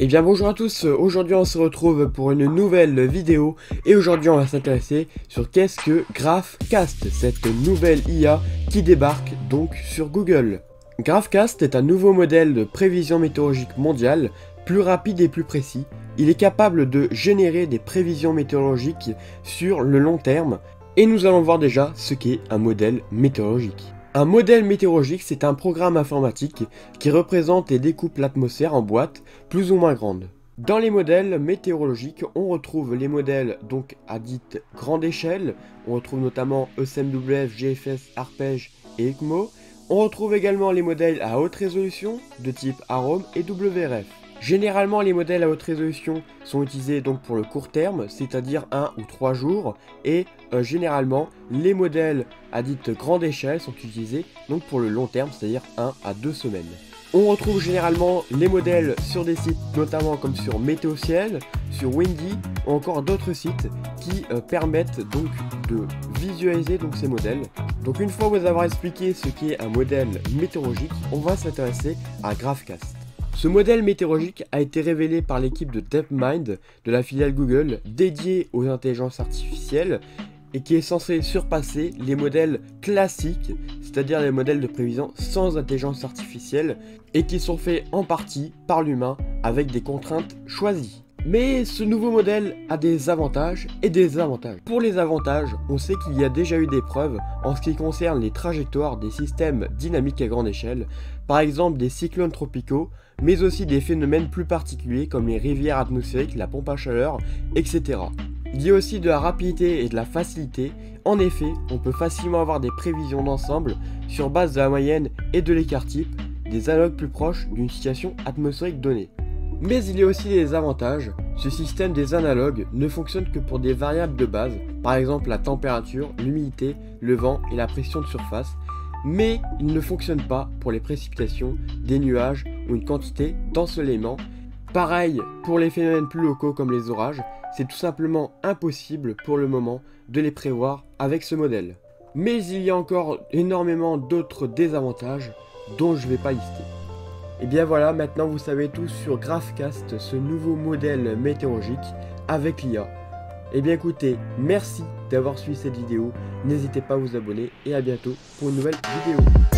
Eh bien bonjour à tous, aujourd'hui on se retrouve pour une nouvelle vidéo et aujourd'hui on va s'intéresser sur qu'est-ce que GraphCast, cette nouvelle IA qui débarque donc sur Google. GraphCast est un nouveau modèle de prévision météorologique mondiale, plus rapide et plus précis. Il est capable de générer des prévisions météorologiques sur le long terme et nous allons voir déjà ce qu'est un modèle météorologique. Un modèle météorologique, c'est un programme informatique qui représente et découpe l'atmosphère en boîtes plus ou moins grandes. Dans les modèles météorologiques, on retrouve les modèles donc à dite grande échelle, on retrouve notamment ECMWF, GFS, Arpège et ECMO. On retrouve également les modèles à haute résolution de type AROM et WRF. Généralement, les modèles à haute résolution sont utilisés donc pour le court terme, c'est-à-dire 1 ou 3 jours, et généralement, les modèles à dite grande échelle sont utilisés donc pour le long terme, c'est-à-dire 1 à 2 semaines. On retrouve généralement les modèles sur des sites notamment comme sur Météo Ciel, sur Windy ou encore d'autres sites qui permettent donc de visualiser donc ces modèles. Donc une fois vous avoir expliqué ce qu'est un modèle météorologique, on va s'intéresser à GraphCast. Ce modèle météorologique a été révélé par l'équipe de DeepMind de la filiale Google dédiée aux intelligences artificielles et qui est censé surpasser les modèles classiques, c'est-à-dire les modèles de prévision sans intelligence artificielle et qui sont faits en partie par l'humain avec des contraintes choisies. Mais ce nouveau modèle a des avantages et des désavantages. Pour les avantages, on sait qu'il y a déjà eu des preuves en ce qui concerne les trajectoires des systèmes dynamiques à grande échelle, par exemple des cyclones tropicaux, mais aussi des phénomènes plus particuliers comme les rivières atmosphériques, la pompe à chaleur, etc. Il y a aussi de la rapidité et de la facilité. En effet, on peut facilement avoir des prévisions d'ensemble sur base de la moyenne et de l'écart type, des analogues plus proches d'une situation atmosphérique donnée. Mais il y a aussi des avantages. Ce système des analogues ne fonctionne que pour des variables de base, par exemple la température, l'humidité, le vent et la pression de surface, mais il ne fonctionne pas pour les précipitations, des nuages ou une quantité d'ensoleillement. Pareil pour les phénomènes plus locaux comme les orages, c'est tout simplement impossible pour le moment de les prévoir avec ce modèle. Mais il y a encore énormément d'autres désavantages dont je ne vais pas lister. Et bien voilà, maintenant vous savez tout sur GraphCast, ce nouveau modèle météorologique avec l'IA. Et bien écoutez, merci d'avoir suivi cette vidéo, n'hésitez pas à vous abonner et à bientôt pour une nouvelle vidéo.